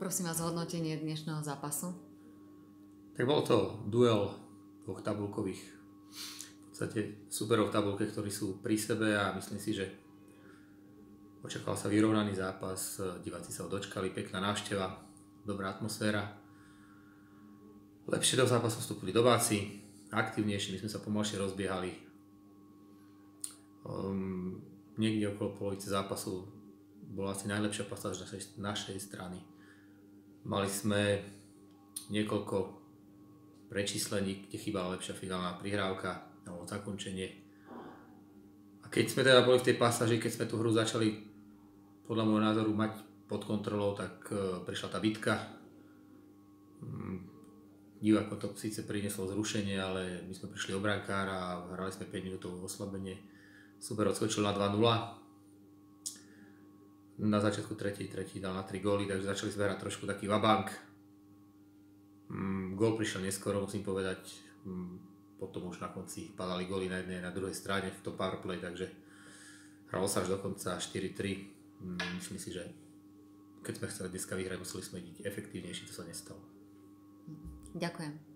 Prosím vás, hodnotenie dnešného zápasu. Tak bol to duel dvoch tabulkových v podstate superov v tabulke, ktorí sú pri sebe a myslím si, že očakával sa vyrovnaný zápas, diváci sa ho dočkali, pekná návšteva, dobrá atmosféra. Lepšie do zápasu vstúpili domáci, aktívnejšie, my sme sa pomalšie rozbiehali. Niekde okolo polovice zápasu bola asi najlepšia pasáž našej strany. Mali sme niekoľko prečíslení, kde chýbala lepšia finálna prihrávka alebo zakončenie. A keď sme teda boli v tej pasáži, keď sme tú hru začali podľa môjho názoru mať pod kontrolou, tak prišla tá bitka. Divákom to síce prinieslo zrušenie, ale my sme prišli o brankára a hrali sme 5 minútové oslabenie. Super odskočil na 2-0. Na začiatku tretí dal na 3 góly, takže začali sme hrať trošku taký vabank. Gól prišiel neskoro, musím povedať. Potom už na konci padali góly na jednej a na druhej strane v tom powerplay, takže hralo sa až do konca 4-3. Myslím si, že keď sme chceli dneska vyhrať, museli sme byť efektívnejší, to sa nestalo. Ďakujem.